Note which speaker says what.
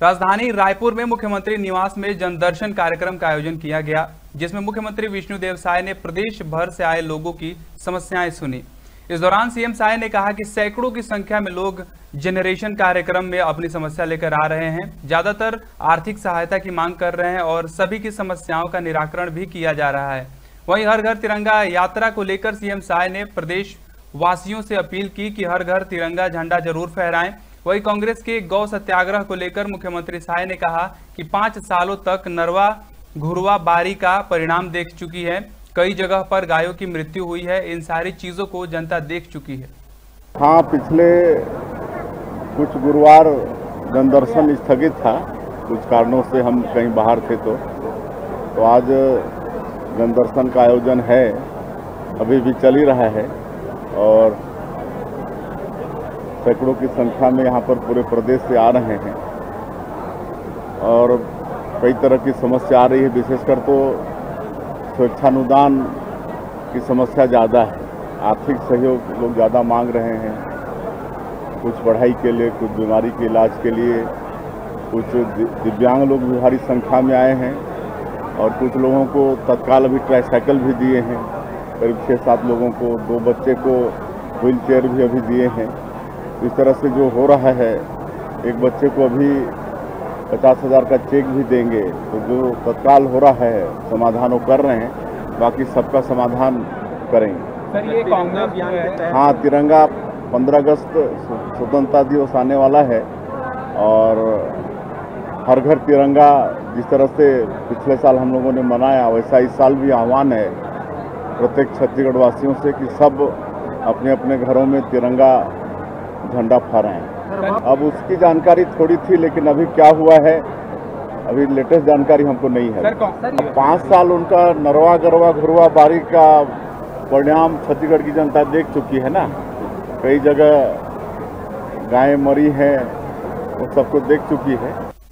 Speaker 1: राजधानी रायपुर में मुख्यमंत्री निवास में जनदर्शन कार्यक्रम का आयोजन किया गया, जिसमें मुख्यमंत्री विष्णुदेव साय ने प्रदेश भर से आए लोगों की समस्याएं सुनी। इस दौरान सीएम साय ने कहा कि सैकड़ों की संख्या में लोग जनरेशन कार्यक्रम में अपनी समस्या लेकर आ रहे हैं, ज्यादातर आर्थिक सहायता की मांग कर रहे हैं और सभी की समस्याओं का निराकरण भी किया जा रहा है। वहीं हर घर तिरंगा यात्रा को लेकर सीएम साय ने प्रदेश वासियों से अपील की कि हर घर तिरंगा झंडा जरूर फहराएं। वहीं कांग्रेस के गौ सत्याग्रह को लेकर मुख्यमंत्री साय ने कहा कि 5 सालों तक नरवा घुरवा बारी का परिणाम देख चुकी है, कई जगह पर गायों की मृत्यु हुई है, इन सारी चीजों को जनता देख चुकी है।
Speaker 2: हाँ, पिछले कुछ गुरुवार जनदर्शन स्थगित था, कुछ कारणों से हम कहीं बाहर थे, तो आज जनदर्शन का आयोजन है, अभी भी चल ही रहा है और सैकड़ों की संख्या में यहाँ पर पूरे प्रदेश से आ रहे हैं और कई तरह की समस्या आ रही है। विशेषकर तो स्वेच्छानुदान की समस्या ज़्यादा है, आर्थिक सहयोग लोग ज़्यादा मांग रहे हैं, कुछ पढ़ाई के लिए, कुछ बीमारी के इलाज के लिए, कुछ दिव्यांग लोग भी भारी संख्या में आए हैं और कुछ लोगों को तत्काल अभी ट्राईसाइकिल भी दिए हैं, करीब 6-7 लोगों को, 2 बच्चे को व्हील चेयर भी अभी दिए हैं। इस तरह से जो हो रहा है, एक बच्चे को अभी 50,000 का चेक भी देंगे, तो जो तत्काल हो रहा है समाधान वो कर रहे हैं, बाकी सबका समाधान करेंगे।
Speaker 1: सर, ये कांग्रेस अभियान है?
Speaker 2: हाँ, तिरंगा 15 अगस्त स्वतंत्रता दिवस आने वाला है और हर घर तिरंगा जिस तरह से पिछले साल हम लोगों ने मनाया, वैसा इस साल भी आह्वान है प्रत्येक छत्तीसगढ़ वासियों से कि सब अपने अपने घरों में तिरंगा झंडा फहराएं। अब उसकी जानकारी थोड़ी थी, लेकिन अभी क्या हुआ है अभी लेटेस्ट जानकारी हमको नहीं है। 5 साल उनका नरवा गरवा घुरवा बारी का परिणाम छत्तीसगढ़ की जनता देख चुकी है ना, कई जगह गायें मरी हैं, वो सबको देख चुकी है।